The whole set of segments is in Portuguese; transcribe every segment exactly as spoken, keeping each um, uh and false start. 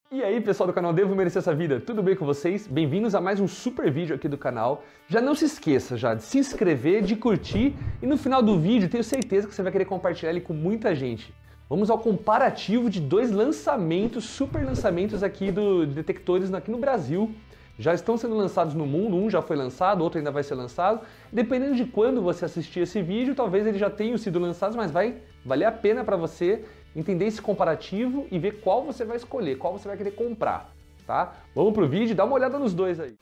E aí pessoal do canal Devo Merecer Essa Vida, tudo bem com vocês? Bem-vindos a mais um super vídeo aqui do canal. Já não se esqueça já de se inscrever, de curtir e no final do vídeo tenho certeza que você vai querer compartilhar ele com muita gente. Vamos ao comparativo de dois lançamentos, super lançamentos aqui do, de detectores aqui no Brasil. Já estão sendo lançados no mundo, um já foi lançado, outro ainda vai ser lançado. Dependendo de quando você assistir esse vídeo, talvez eles já tenham sido lançados, mas vai valer a pena para você entender esse comparativo e ver qual você vai escolher, qual você vai querer comprar, tá? Vamos pro vídeo e dá uma olhada nos dois aí.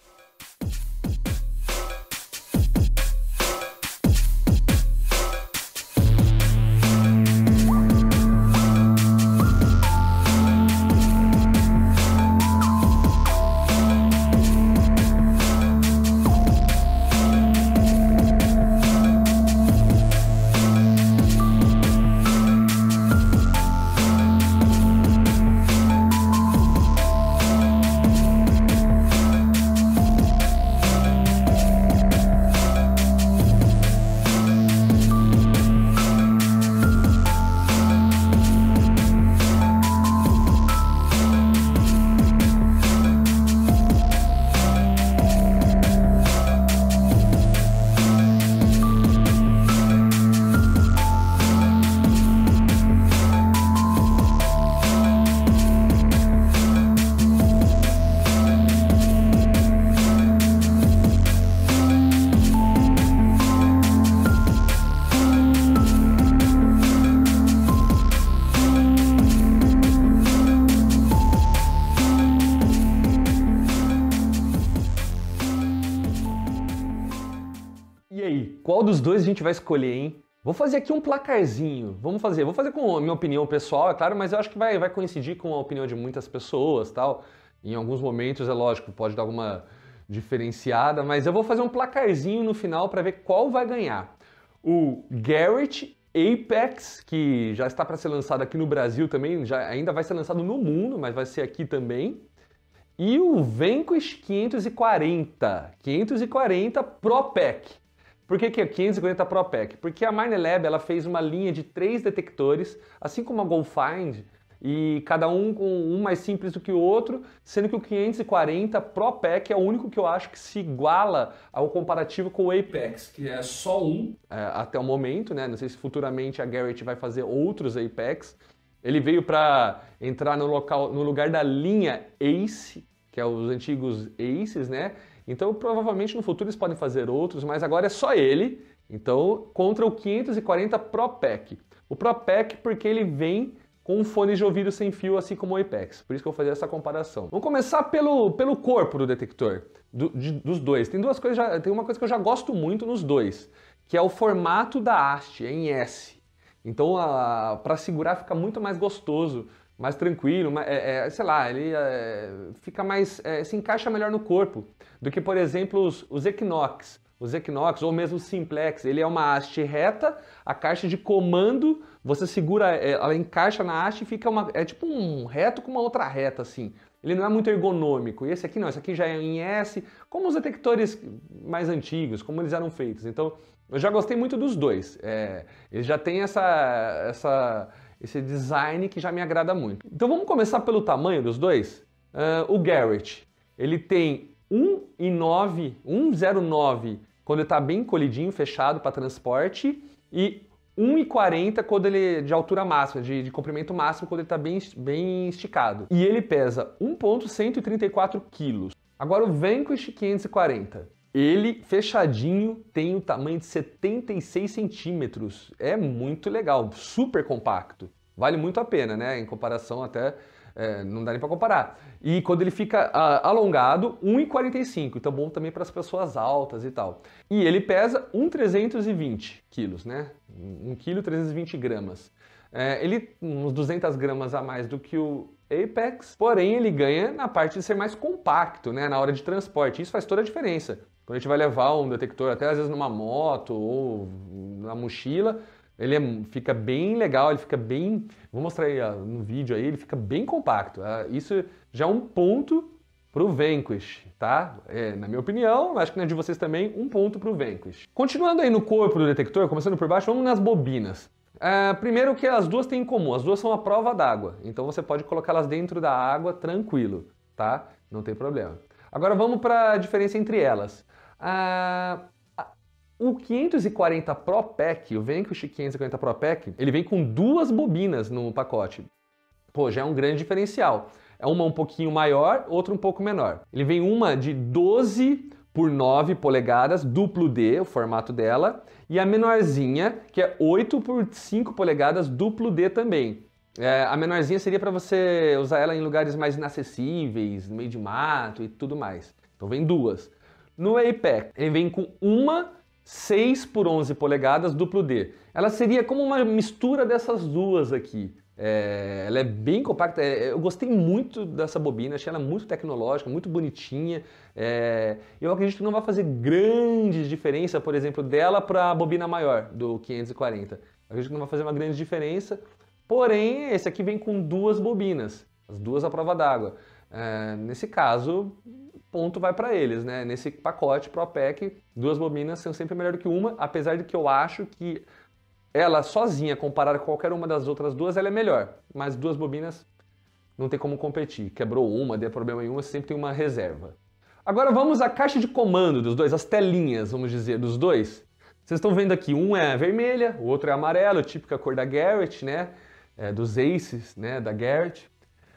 E aí, qual dos dois a gente vai escolher, hein? Vou fazer aqui um placarzinho, vamos fazer, vou fazer com a minha opinião pessoal, é claro, mas eu acho que vai, vai coincidir com a opinião de muitas pessoas, tal. Em alguns momentos, é lógico, pode dar alguma diferenciada, mas eu vou fazer um placarzinho no final para ver qual vai ganhar. O Garrett Apex, que já está para ser lançado aqui no Brasil também, já ainda vai ser lançado no mundo, mas vai ser aqui também. E o Vanquish quinhentos e quarenta, quinhentos e quarenta Pro Pack. Por que que é quinhentos e quarenta Pro Pack? Porque a Minelab ela fez uma linha de três detectores, assim como a GoFind, e cada um com um mais simples do que o outro, sendo que o quinhentos e quarenta Pro Pack é o único que eu acho que se iguala ao comparativo com o Apex, que é só um é, até o momento, né? Não sei se futuramente a Garrett vai fazer outros Apex. Ele veio para entrar no, local, no lugar da linha Ace, que é os antigos Aces, né? Então, provavelmente no futuro eles podem fazer outros, mas agora é só ele. Então, contra o quinhentos e quarenta Pro Pack. O Pro Pack porque ele vem com um fone de ouvido sem fio, assim como o Apex. Por isso que eu vou fazer essa comparação. Vamos começar pelo, pelo corpo do detector, do, de, dos dois. Tem duas coisas, já, tem uma coisa que eu já gosto muito nos dois, que é o formato da haste, é em S. Então, para segurar fica muito mais gostoso, mais tranquilo, é, é, sei lá, ele é, fica mais, é, se encaixa melhor no corpo do que, por exemplo, os, os Equinox. Os Equinox ou mesmo o Simplex, ele é uma haste reta, a caixa de comando, você segura, ela encaixa na haste e fica uma, é tipo um reto com uma outra reta assim. Ele não é muito ergonômico. E esse aqui não, esse aqui já é em S, como os detectores mais antigos, como eles eram feitos. Então, eu já gostei muito dos dois. É, eles já têm essa, essa, esse design que já me agrada muito. Então vamos começar pelo tamanho dos dois. Uh, o Garrett, ele tem um vírgula zero nove quando ele está bem colidinho, fechado para transporte, e um vírgula quarenta quando ele de altura máxima, de, de comprimento máximo, quando ele está bem, bem esticado. E ele pesa um vírgula cento e trinta e quatro quilos. Agora o Vanquish quinhentos e quarenta. Ele, fechadinho, tem o tamanho de setenta e seis centímetros. É muito legal, super compacto. Vale muito a pena, né? Em comparação até, é, não dá nem para comparar. E quando ele fica uh, alongado, um vírgula quarenta e cinco. Então bom também para as pessoas altas e tal. E ele pesa um vírgula trezentos e vinte quilos, né? um quilo e trezentos e vinte gramas. É, ele uns duzentas gramas a mais do que o Apex, porém ele ganha na parte de ser mais compacto, né? Na hora de transporte. Isso faz toda a diferença. Quando a gente vai levar um detector, até às vezes numa moto ou na mochila, ele é, fica bem legal, ele fica bem... Vou mostrar aí ó, no vídeo aí, ele fica bem compacto. Uh, isso já é um ponto pro Vanquish, tá? É, na minha opinião, acho que na de vocês também, um ponto pro Vanquish. Continuando aí no corpo do detector, começando por baixo, vamos nas bobinas. É, primeiro que as duas têm em comum, as duas são a prova d'água, então você pode colocá-las dentro da água tranquilo, tá? Não tem problema. Agora vamos para a diferença entre elas. Ah, o quinhentos e quarenta Pro Pack, o Vanquish quinhentos e quarenta Pro Pack, ele vem com duas bobinas no pacote. Pô, já é um grande diferencial. É uma um pouquinho maior, outra um pouco menor. Ele vem uma de doze por nove polegadas, duplo D, o formato dela, e a menorzinha, que é oito por cinco polegadas, duplo D também. É, a menorzinha seria para você usar ela em lugares mais inacessíveis, no meio de mato e tudo mais. Então vem duas. No Apex, ele vem com uma seis por onze polegadas, duplo D. Ela seria como uma mistura dessas duas aqui. É, ela é bem compacta, é, eu gostei muito dessa bobina, achei ela muito tecnológica, muito bonitinha. É, eu acredito que não vai fazer grande diferença, por exemplo, dela para a bobina maior do quinhentos e quarenta. Eu acredito que não vai fazer uma grande diferença, porém esse aqui vem com duas bobinas, as duas à prova d'água. É, nesse caso, ponto vai para eles, né? Nesse pacote Pro Pack, duas bobinas são sempre melhor do que uma, apesar de que eu acho que ela sozinha, comparada com qualquer uma das outras duas, ela é melhor. Mas duas bobinas não tem como competir. Quebrou uma, deu problema em uma, sempre tem uma reserva. Agora vamos à caixa de comando dos dois, as telinhas, vamos dizer, dos dois. Vocês estão vendo aqui, um é vermelha, o outro é amarelo, típica cor da Garrett, né? É, dos Aces, né? Da Garrett.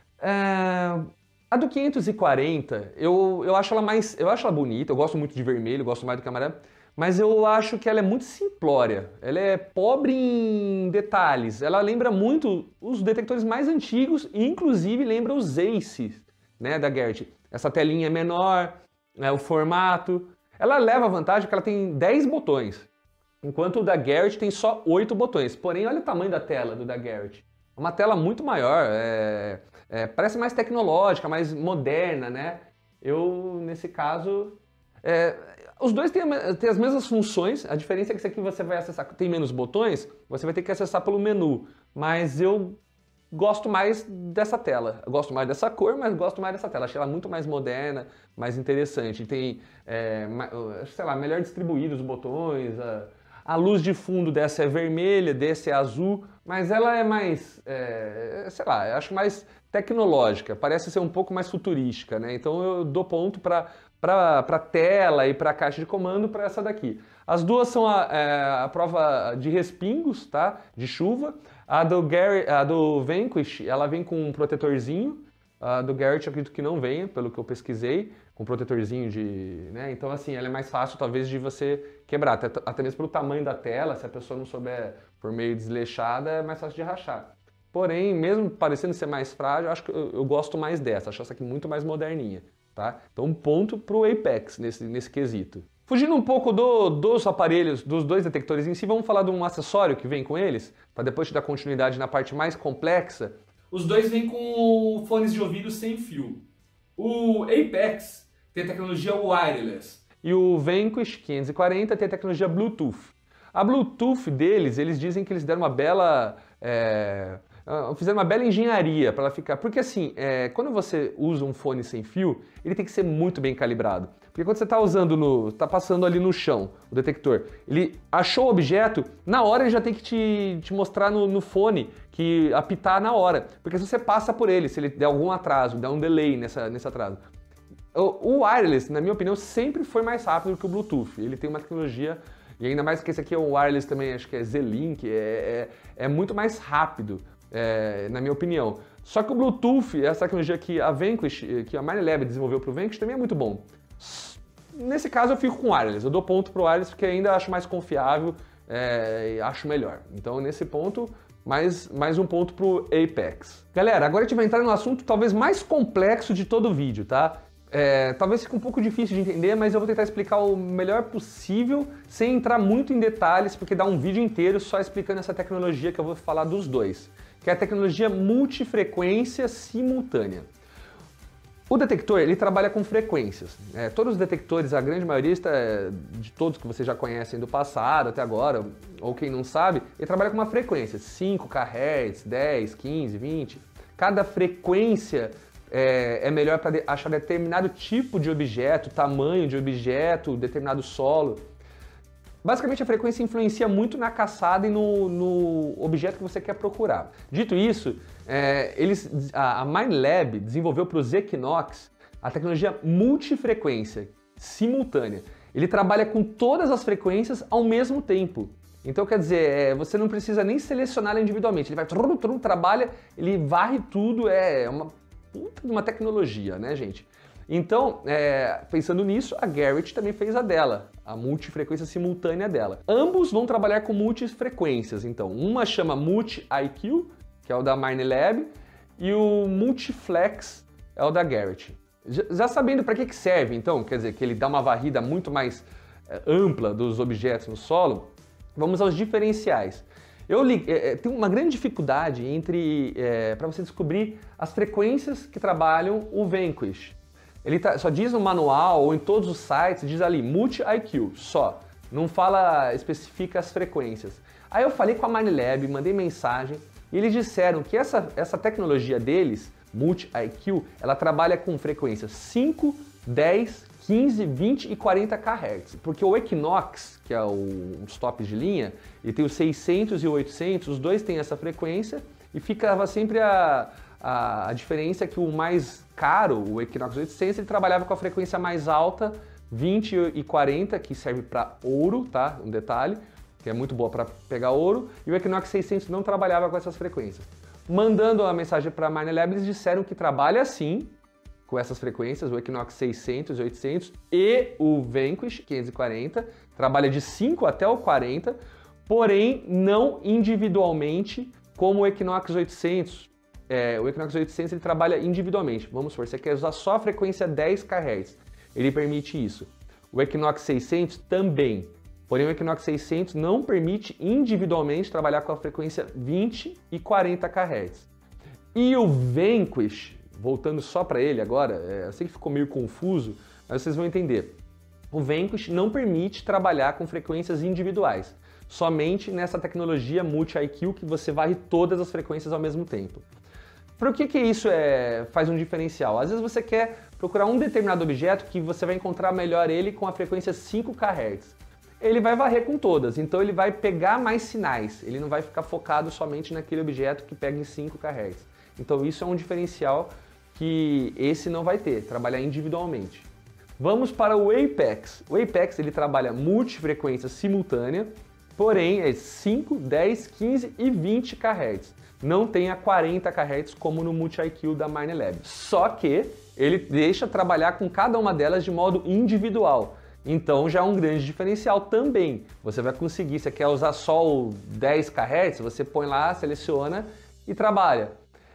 É... A do quinhentos e quarenta, eu, eu acho ela mais... Eu acho ela bonita, eu gosto muito de vermelho, eu gosto mais do que amarelo. Mas eu acho que ela é muito simplória, ela é pobre em detalhes, ela lembra muito os detectores mais antigos e inclusive lembra os Aces, né, da Garrett. Essa telinha é menor, né, o formato, ela leva a vantagem que ela tem dez botões, enquanto o da Garrett tem só oito botões. Porém, olha o tamanho da tela do da Garrett, é uma tela muito maior, é, é, parece mais tecnológica, mais moderna, né? Eu, nesse caso... É, os dois têm, têm as mesmas funções, a diferença é que esse aqui você vai acessar, tem menos botões, você vai ter que acessar pelo menu, mas eu gosto mais dessa tela, eu gosto mais dessa cor, mas gosto mais dessa tela, achei ela muito mais moderna, mais interessante, tem, é, sei lá, melhor distribuídos os botões, a, a luz de fundo dessa é vermelha, desse é azul, mas ela é mais, é, sei lá, eu acho mais tecnológica, parece ser um pouco mais futurística, né? Então eu dou ponto para para a tela e para a caixa de comando para essa daqui. As duas são a, é, a prova de respingos, tá? De chuva. A do, Garrett, a do Vanquish, ela vem com um protetorzinho. A do Garrett eu acredito que não venha, pelo que eu pesquisei, com protetorzinho de... Né? Então assim, ela é mais fácil talvez de você quebrar, até, até mesmo pelo tamanho da tela, se a pessoa não souber por meio desleixada, é mais fácil de rachar. Porém, mesmo parecendo ser mais frágil, eu acho que eu, eu gosto mais dessa, acho essa aqui muito mais moderninha. Tá? Então um ponto para o Apex nesse, nesse quesito. Fugindo um pouco do, dos aparelhos, dos dois detectores em si, vamos falar de um acessório que vem com eles, para depois te dar continuidade na parte mais complexa. Os dois vêm com fones de ouvido sem fio. O Apex tem a tecnologia wireless. E o Vanquish quinhentos e quarenta tem a tecnologia Bluetooth. A Bluetooth deles, eles dizem que eles deram uma bela... É... fizeram uma bela engenharia para ela ficar... Porque assim, é, quando você usa um fone sem fio, ele tem que ser muito bem calibrado. Porque quando você está usando no... está passando ali no chão, o detector, ele achou o objeto, na hora ele já tem que te, te mostrar no, no fone, que apitar na hora. Porque se você passa por ele, se ele der algum atraso, der um delay nessa, nesse atraso. O, o wireless, na minha opinião, sempre foi mais rápido que o Bluetooth. Ele tem uma tecnologia... E ainda mais que esse aqui é um wireless também, acho que é Z-Link, é, é, é muito mais rápido. É, na minha opinião. Só que o Bluetooth, essa tecnologia que a Vanquish, que a Minelab desenvolveu para o Vanquish, também é muito bom. Nesse caso eu fico com o wireless, eu dou ponto para o wireless porque ainda acho mais confiável é, e acho melhor. Então nesse ponto, mais, mais um ponto para o Apex. Galera, agora a gente vai entrar no assunto talvez mais complexo de todo o vídeo, tá? É, talvez fique um pouco difícil de entender, mas eu vou tentar explicar o melhor possível, sem entrar muito em detalhes, porque dá um vídeo inteiro só explicando essa tecnologia que eu vou falar dos dois, que é a tecnologia multifrequência simultânea. O detector, ele trabalha com frequências. É, todos os detectores, a grande maioria é, de todos que vocês já conhecem do passado até agora, ou quem não sabe, ele trabalha com uma frequência, cinco kilohertz, dez, quinze, vinte. Cada frequência é, é melhor para achar determinado tipo de objeto, tamanho de objeto, determinado solo. Basicamente, a frequência influencia muito na caçada e no, no objeto que você quer procurar. Dito isso, é, eles, a, a Minelab desenvolveu para os Equinox a tecnologia multifrequência, simultânea. Ele trabalha com todas as frequências ao mesmo tempo. Então, quer dizer, é, você não precisa nem selecionar ela individualmente. Ele vai, trum, trum, trabalha, ele varre tudo, é uma puta de uma tecnologia, né, gente? Então, é, pensando nisso, a Garrett também fez a dela, a multifrequência simultânea dela. Ambos vão trabalhar com multifrequências, então. Uma chama Multi-I Q, que é o da Minelab, e o Multiflex é o da Garrett. Já sabendo para que que serve, então, quer dizer, que ele dá uma varrida muito mais é, ampla dos objetos no solo, vamos aos diferenciais. Eu li, é, tem uma grande dificuldade entre é, para você descobrir as frequências que trabalham o Vanquish. Ele tá, só diz no manual ou em todos os sites, diz ali Multi-I Q, só. Não fala, especifica as frequências. Aí eu falei com a Minelab, mandei mensagem, e eles disseram que essa, essa tecnologia deles, Multi-I Q, ela trabalha com frequências cinco, dez, quinze, vinte e quarenta quilohertz. Porque o Equinox, que é o, os tops de linha, ele tem os seiscentos e o oitocentos, os dois têm essa frequência, e ficava sempre a, a, a diferença é que o mais caro, o Equinox oitocentos, ele trabalhava com a frequência mais alta, vinte e quarenta, que serve para ouro, tá? Um detalhe, que é muito boa para pegar ouro, e o Equinox seiscentos não trabalhava com essas frequências. Mandando a mensagem para a Minelab, eles disseram que trabalha sim com essas frequências, o Equinox seiscentos e oitocentos e o Vanquish quinhentos e quarenta, trabalha de cinco até o quarenta, porém não individualmente como o Equinox oitocentos. É, o Equinox oitocentos ele trabalha individualmente. Vamos supor, você quer usar só a frequência dez quilohertz, ele permite isso. O Equinox seiscentos também, porém o Equinox seiscentos não permite individualmente trabalhar com a frequência vinte e quarenta quilohertz. E o Vanquish, voltando só para ele agora, é, eu sei que ficou meio confuso, mas vocês vão entender. O Vanquish não permite trabalhar com frequências individuais, somente nessa tecnologia Multi-I Q que você varre todas as frequências ao mesmo tempo. Para o que que isso é, faz um diferencial? Às vezes você quer procurar um determinado objeto que você vai encontrar melhor ele com a frequência cinco quilohertz. Ele vai varrer com todas, então ele vai pegar mais sinais, ele não vai ficar focado somente naquele objeto que pega em cinco quilohertz. Então isso é um diferencial que esse não vai ter, trabalhar individualmente. Vamos para o Apex. O Apex ele trabalha multifrequência simultânea, porém é cinco, dez, quinze e vinte quilohertz. Não tem a quarenta quilohertz como no Multi-I Q da Minelab. Só que ele deixa trabalhar com cada uma delas de modo individual. Então já é um grande diferencial também. Você vai conseguir, você quer usar só o dez quilohertz, você põe lá, seleciona e trabalha.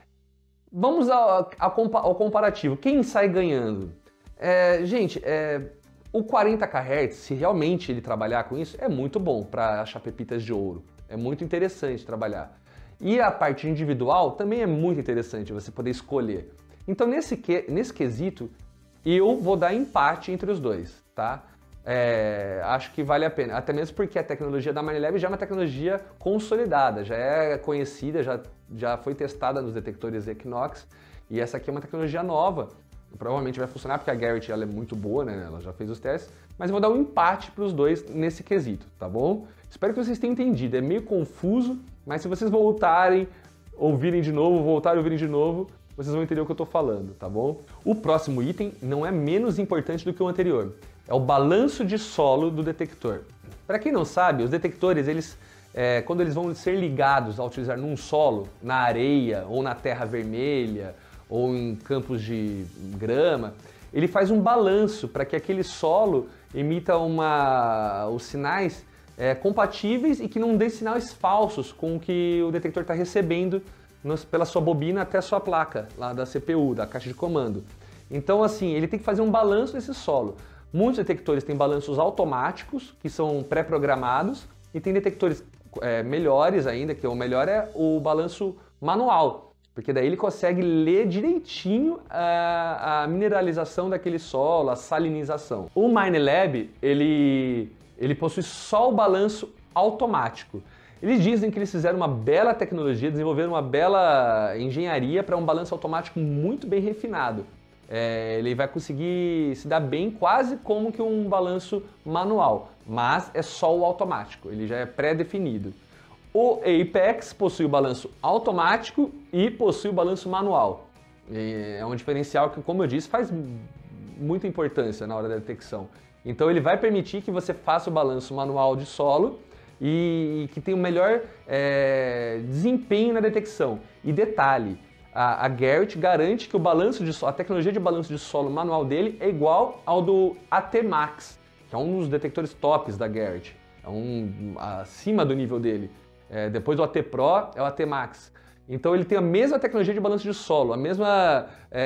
Vamos ao, ao comparativo. Quem sai ganhando? É, gente, é, o quarenta quilohertz, se realmente ele trabalhar com isso, é muito bom para achar pepitas de ouro. É muito interessante trabalhar. E a parte individual também é muito interessante você poder escolher. Então nesse, que, nesse quesito, eu vou dar empate entre os dois, tá? É, acho que vale a pena, até mesmo porque a tecnologia da Minelab já é uma tecnologia consolidada, já é conhecida, já, já foi testada nos detectores Equinox, e essa aqui é uma tecnologia nova, provavelmente vai funcionar porque a Garrett ela é muito boa, né? Ela já fez os testes, mas eu vou dar um empate para os dois nesse quesito, tá bom? Espero que vocês tenham entendido, é meio confuso, mas se vocês voltarem, ouvirem de novo, voltarem a ouvirem de novo, vocês vão entender o que eu estou falando, tá bom? O próximo item não é menos importante do que o anterior. É o balanço de solo do detector. Para quem não sabe, os detectores, eles, é, quando eles vão ser ligados a utilizar num solo, na areia ou na terra vermelha ou em campos de grama, ele faz um balanço para que aquele solo emita uma, os sinais é, compatíveis e que não dê sinais falsos com o que o detector está recebendo nos, pela sua bobina até a sua placa, lá da C P U, da caixa de comando. Então, assim, ele tem que fazer um balanço desse solo. Muitos detectores têm balanços automáticos, que são pré-programados, e tem detectores é, melhores ainda, que o melhor é o balanço manual, porque daí ele consegue ler direitinho a, a mineralização daquele solo, a salinização. O Minelab, ele, ele possui só o balanço automático. Eles dizem que eles fizeram uma bela tecnologia, desenvolveram uma bela engenharia para um balanço automático muito bem refinado. é, ele vai conseguir se dar bem quase como que um balanço manual, mas é só o automático, ele já é pré-definido. O Apex possui o balanço automático e possui o balanço manual. É um diferencial que, como eu disse, faz muita importância na hora da detecção. Então ele vai permitir que você faça o balanço manual de solo e que tenha o melhor é, desempenho na detecção. E detalhe, a, a Garrett garante que o balanço de solo, a tecnologia de balanço de solo manual dele é igual ao do A T Max, que é um dos detectores tops da Garrett, é um acima do nível dele. É, depois do A T Pro é o A T Max. Então ele tem a mesma tecnologia de balanço de solo, a mesma,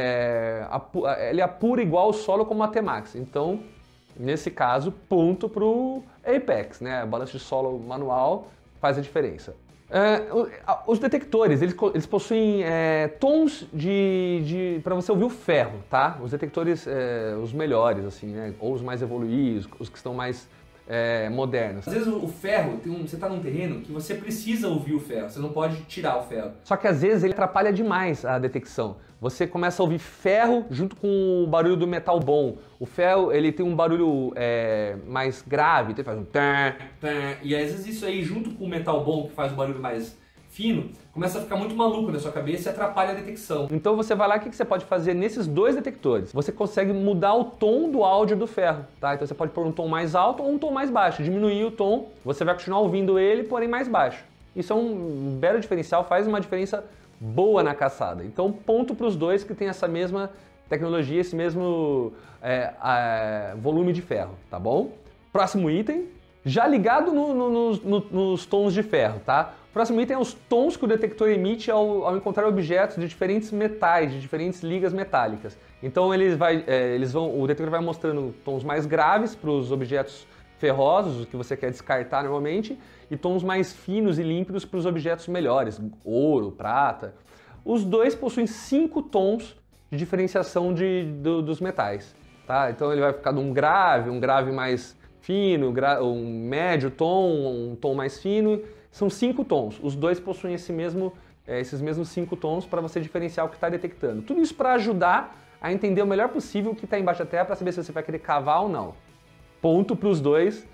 é, apu, ele apura igual o solo como o A T Max. Então, nesse caso, ponto para o Apex, né? O balanço de solo manual faz a diferença. É, os detectores, eles, eles possuem é, tons de, de para você ouvir o ferro, tá? Os detectores, é, os melhores, assim, né? Ou os mais evoluídos, os que estão mais É, modernos. Às vezes o ferro, tem um, você está num terreno que você precisa ouvir o ferro, você não pode tirar o ferro. Só que às vezes ele atrapalha demais a detecção. Você começa a ouvir ferro junto com o barulho do metal bom. O ferro, ele tem um barulho é, mais grave, então ele faz um tã, tã, e às vezes isso aí junto com o metal bom, que faz um barulho mais fino, começa a ficar muito maluco na sua cabeça e atrapalha a detecção. Então você vai lá, o que você pode fazer nesses dois detectores? Você consegue mudar o tom do áudio do ferro, tá? Então você pode pôr um tom mais alto ou um tom mais baixo, diminuir o tom, você vai continuar ouvindo ele, porém mais baixo. Isso é um belo diferencial, faz uma diferença boa na caçada. Então ponto para os dois que tem essa mesma tecnologia, esse mesmo é, é, volume de ferro, tá bom? Próximo item, já ligado no, no, no, no, nos tons de ferro, tá? O próximo item é os tons que o detector emite ao, ao encontrar objetos de diferentes metais, de diferentes ligas metálicas. Então eles vai, é, eles vão, o detector vai mostrando tons mais graves para os objetos ferrosos, o que você quer descartar normalmente, e tons mais finos e límpidos para os objetos melhores, ouro, prata. Os dois possuem cinco tons de diferenciação de, do, dos metais, tá? Então ele vai ficar de um grave, um grave mais fino, um médio tom, um tom mais fino. São cinco tons. Os dois possuem esse mesmo, é, esses mesmos cinco tons para você diferenciar o que está detectando. Tudo isso para ajudar a entender o melhor possível o que está embaixo da terra para saber se você vai querer cavar ou não. Ponto para os dois.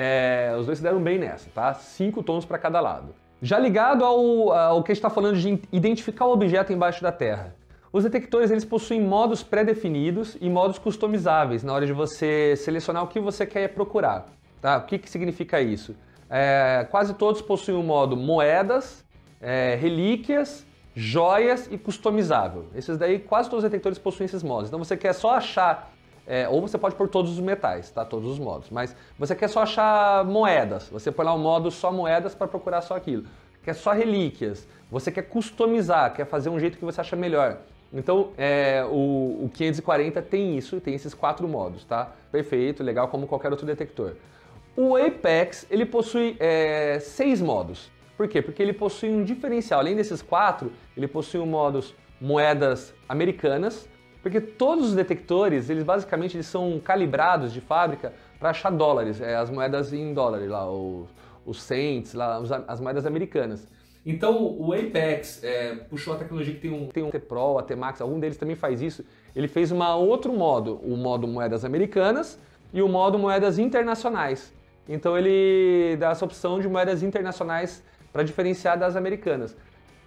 É, os dois se deram bem nessa, tá? Cinco tons para cada lado. Já ligado ao, ao que a gente está falando de identificar o objeto embaixo da terra. Os detectores eles possuem modos pré-definidos e modos customizáveis na hora de você selecionar o que você quer procurar. Tá? O que, que significa isso? É, quase todos possuem o modo moedas, é, relíquias, joias e customizável. Esses daí, quase todos os detectores possuem esses modos. Então você quer só achar, é, ou você pode pôr todos os metais, tá? Todos os modos. Mas você quer só achar moedas, você põe lá o modo só moedas para procurar só aquilo. Quer só relíquias, você quer customizar, quer fazer um jeito que você acha melhor. Então é, o, o quinhentos e quarenta tem isso, tem esses quatro modos, tá? Perfeito, legal como qualquer outro detector. O Apex, ele possui é, seis modos. Por quê? Porque ele possui um diferencial. Além desses quatro, ele possui um modo moedas americanas, porque todos os detectores, eles basicamente eles são calibrados de fábrica para achar dólares, é, as moedas em dólares, lá, os, os cents, lá, as moedas americanas. Então o Apex é, puxou a tecnologia que tem um... Tem um A T Pro, A T Max, algum deles também faz isso. Ele fez um outro modo, o modo moedas americanas e o modo moedas internacionais. Então ele dá essa opção de moedas internacionais para diferenciar das americanas.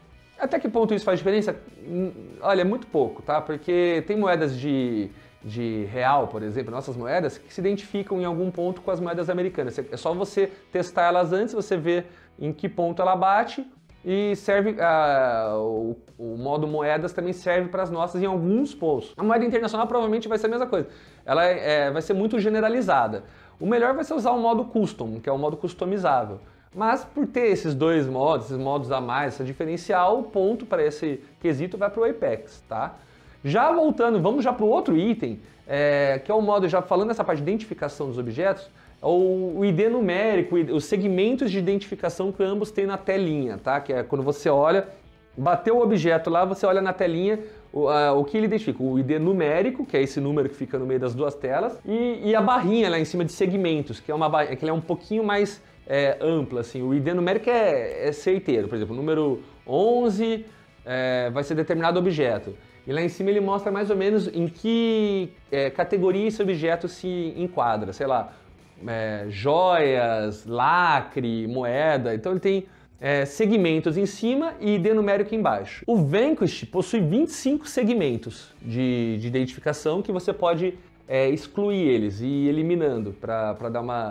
Até que ponto isso faz diferença? Olha, é muito pouco, tá? Porque tem moedas de, de real, por exemplo, nossas moedas, que se identificam em algum ponto com as moedas americanas. É só você testar elas antes, você vê em que ponto ela bate e serve uh, o, o modo moedas também serve para as nossas em alguns pontos. A moeda internacional provavelmente vai ser a mesma coisa. Ela é, vai ser muito generalizada. O melhor vai ser usar o modo custom, que é o modo customizável. Mas por ter esses dois modos, esses modos a mais, esse diferencial, o ponto para esse quesito vai para o Apex, tá? Já voltando, vamos já para o outro item, é, que é o modo, já falando dessa parte de identificação dos objetos, é o, o I D numérico, os segmentos de identificação que ambos têm na telinha, tá? Que é quando você olha, bateu o objeto lá, você olha na telinha, o, a, o que ele identifica? O I D numérico, que é esse número que fica no meio das duas telas, e, e a barrinha lá em cima de segmentos, que é uma barrinha, que ela é um pouquinho mais é, ampla, assim. O I D numérico é, é certeiro, por exemplo, o número onze é, vai ser determinado objeto. E lá em cima ele mostra mais ou menos em que é, categoria esse objeto se enquadra. Sei lá, é, joias, lacre, moeda. Então ele tem é, segmentos em cima e I D numérico embaixo. O Vanquish possui vinte e cinco segmentos de, de identificação que você pode é, excluir eles e ir eliminando para dar uma...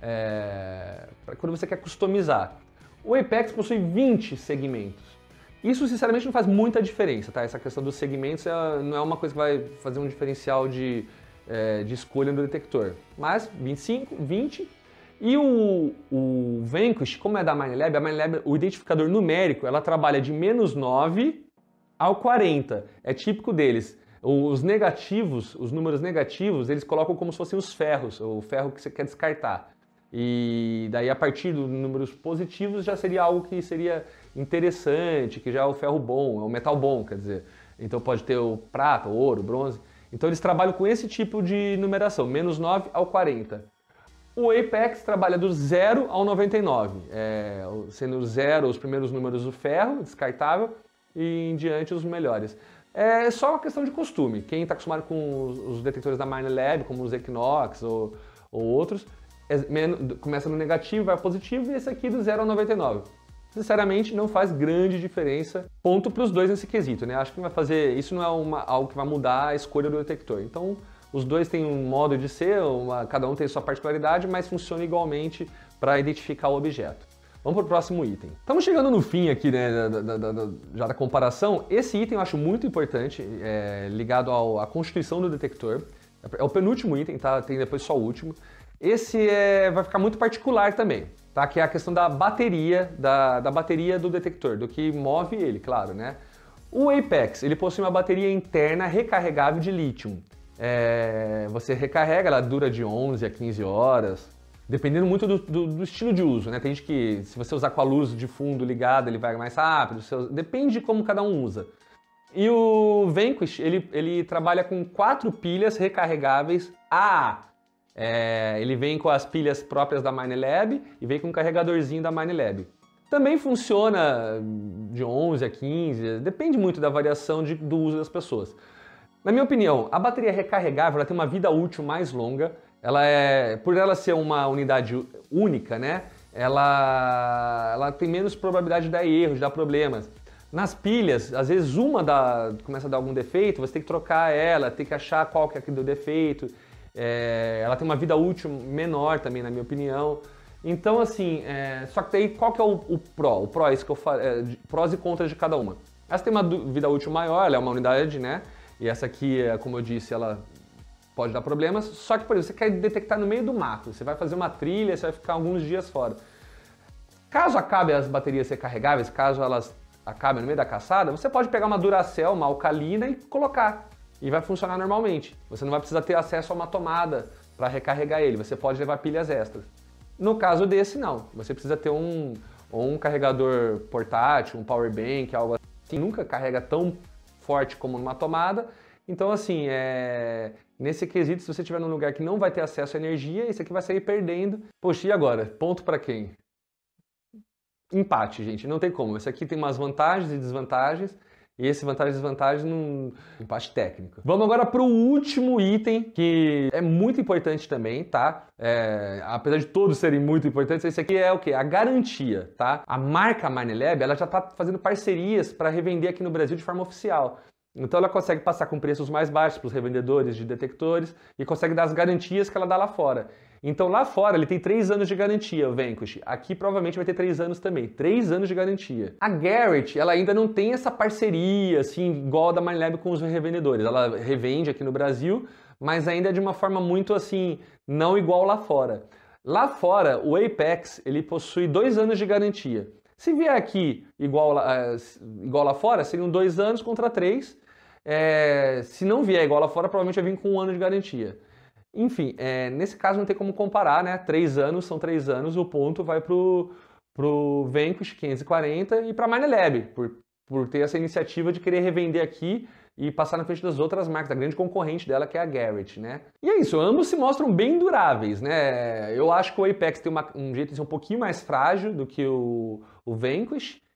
É, pra quando você quer customizar. O Apex possui vinte segmentos. Isso, sinceramente, não faz muita diferença, tá? Essa questão dos segmentos é, não é uma coisa que vai fazer um diferencial de, é, de escolha no detector. Mas vinte e cinco, vinte. E o, o Vanquish, como é da Minelab, a Minelab, o identificador numérico, ela trabalha de menos nove ao quarenta. É típico deles. Os negativos, os números negativos, eles colocam como se fossem os ferros, o ferro que você quer descartar. E daí, a partir dos números positivos, já seria algo que seria interessante, que já é o ferro bom, é o metal bom, quer dizer. Então pode ter o prata, o ouro, o bronze. Então eles trabalham com esse tipo de numeração, menos nove ao quarenta. O Apex trabalha do zero ao noventa e nove, é, sendo zero os primeiros números do ferro, descartável, e em diante os melhores. É só uma questão de costume. Quem está acostumado com os, os detectores da Minelab, como os Equinox ou, ou outros, é, menos, começa no negativo, vai ao positivo, e esse aqui do zero ao noventa e nove. Sinceramente, não faz grande diferença. Ponto para os dois nesse quesito, né? Acho que vai fazer, isso não é uma, algo que vai mudar a escolha do detector. Então, os dois têm um modo de ser, uma, cada um tem sua particularidade, mas funciona igualmente para identificar o objeto. Vamos para o próximo item. Estamos chegando no fim aqui, né, da, da, da, já da comparação. Esse item eu acho muito importante, é, ligado ao, à constituição do detector. É o penúltimo item, tá? Tem depois só o último. Esse é, vai ficar muito particular também, tá? Que é a questão da bateria, da, da bateria do detector, do que move ele, claro, né? O Apex, ele possui uma bateria interna recarregável de lítio. É, você recarrega, ela dura de onze a quinze horas, dependendo muito do, do, do estilo de uso, né? Tem gente que, se você usar com a luz de fundo ligada, ele vai mais rápido, seu, depende de como cada um usa. E o Vanquish, ele, ele trabalha com quatro pilhas recarregáveis A A. É, ele vem com as pilhas próprias da Minelab e vem com um carregadorzinho da Minelab. Também funciona de onze a quinze, depende muito da variação de, do uso das pessoas. Na minha opinião, a bateria recarregável ela tem uma vida útil mais longa. Ela é, por ela ser uma unidade única, né, ela, ela tem menos probabilidade de dar erros, de dar problemas. Nas pilhas, às vezes uma dá, começa a dar algum defeito, você tem que trocar ela, tem que achar qual que é que deu defeito. É, ela tem uma vida útil menor também, na minha opinião. Então, assim, é, só que daí qual que é o, o pró? O pró é isso que eu falo, é, prós e contras de cada uma. Essa tem uma vida útil maior, ela é uma unidade, né? E essa aqui, como eu disse, ela pode dar problemas. Só que, por exemplo, você quer detectar no meio do mato, você vai fazer uma trilha, você vai ficar alguns dias fora. Caso acabe as baterias recarregáveis, caso elas acabem no meio da caçada, você pode pegar uma Duracell, uma alcalina e colocar. E vai funcionar normalmente. Você não vai precisar ter acesso a uma tomada para recarregar ele, você pode levar pilhas extras. No caso desse, não. Você precisa ter um, um carregador portátil, um power bank, algo assim. Nunca carrega tão forte como numa tomada. Então, assim, é... nesse quesito, se você estiver num lugar que não vai ter acesso à energia, isso aqui vai sair perdendo. Poxa, e agora? Ponto para quem? Empate, gente. Não tem como. Esse aqui tem umas vantagens e desvantagens. E esse vantagem e desvantagem num empate técnico. Vamos agora para o último item, que é muito importante também, tá? É, apesar de todos serem muito importantes, esse aqui é o quê? A garantia, tá? A marca Minelab, ela já está fazendo parcerias para revender aqui no Brasil de forma oficial. Então ela consegue passar com preços mais baixos para os revendedores de detectores e consegue dar as garantias que ela dá lá fora. Então lá fora ele tem três anos de garantia, o Vanquish. Aqui provavelmente vai ter três anos também. três anos de garantia. A Garrett, ela ainda não tem essa parceria, assim, igual a da Minelab com os revendedores. Ela revende aqui no Brasil, mas ainda de uma forma muito, assim, não igual lá fora. Lá fora, o Apex, ele possui dois anos de garantia. Se vier aqui igual lá, igual lá fora, seriam dois anos contra três. É, se não vier igual lá fora, provavelmente vai vir com um ano de garantia. Enfim, é, nesse caso não tem como comparar, né? Três anos são três anos, o ponto vai pro, pro Vanquish quinhentos e quarenta e para a Minelab, por, por ter essa iniciativa de querer revender aqui e passar na frente das outras marcas, da grande concorrente dela, que é a Garrett, né? E é isso, ambos se mostram bem duráveis, né? Eu acho que o Apex tem uma, um jeito de ser um pouquinho mais frágil do que o, o Vanquish,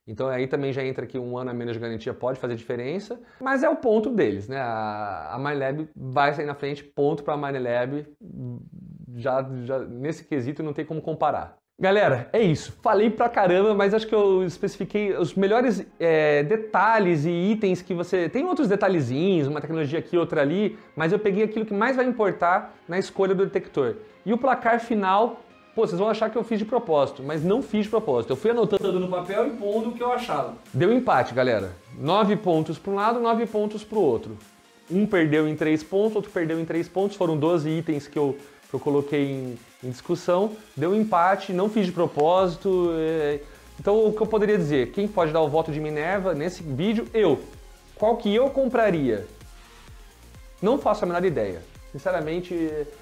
Então aí também já entra que um ano a menos de garantia pode fazer diferença, mas é o ponto deles, né? A, a Minelab vai sair na frente, ponto para a Minelab, já, já nesse quesito não tem como comparar. Galera, é isso. Falei pra caramba, mas acho que eu especifiquei os melhores é, detalhes e itens que você... Tem outros detalhezinhos, uma tecnologia aqui, outra ali, mas eu peguei aquilo que mais vai importar na escolha do detector. E o placar final, pô, vocês vão achar que eu fiz de propósito, mas não fiz de propósito. Eu fui anotando no papel e pondo o que eu achava. Deu empate, galera. Nove pontos para um lado, nove pontos para o outro. Um perdeu em três pontos, outro perdeu em três pontos. Foram doze itens que eu... que eu coloquei em, em discussão, deu um empate, não fiz de propósito. É... Então o que eu poderia dizer? Quem pode dar o voto de Minerva nesse vídeo? Eu. Qual que eu compraria? Não faço a menor ideia. Sinceramente,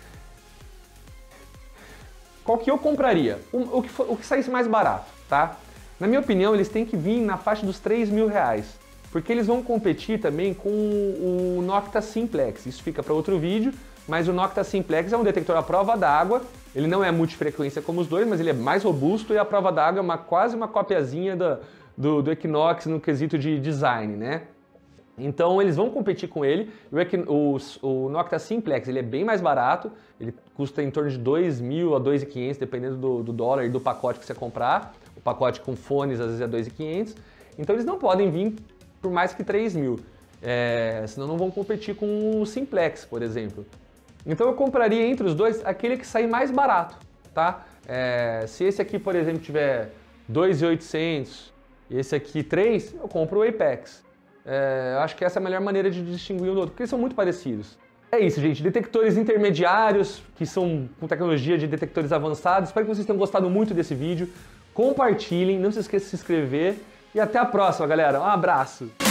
qual que eu compraria? O, o, que, for, o que saísse mais barato, tá? Na minha opinião, eles têm que vir na faixa dos três mil reais. Porque eles vão competir também com o Nocta Simplex. Isso fica para outro vídeo. Mas o Nocta Simplex é um detector à prova d'água, ele não é multifrequência como os dois, mas ele é mais robusto e a prova d'água é uma, quase uma copiazinha do, do, do Equinox no quesito de design, né? Então eles vão competir com ele, o, o, o Nocta Simplex ele é bem mais barato, ele custa em torno de dois mil a dois mil e quinhentos, dependendo do, do dólar e do pacote que você comprar, o pacote com fones às vezes é dois mil e quinhentos, então eles não podem vir por mais que três mil, é, senão não vão competir com o Simplex, por exemplo. Então eu compraria entre os dois aquele que sair mais barato, tá? É, se esse aqui, por exemplo, tiver dois mil e oitocentos e esse aqui três, eu compro o Apex. É, eu acho que essa é a melhor maneira de distinguir um do outro, porque eles são muito parecidos. É isso, gente. Detectores intermediários, que são com tecnologia de detectores avançados. Espero que vocês tenham gostado muito desse vídeo. Compartilhem, não se esqueça de se inscrever e até a próxima, galera. Um abraço!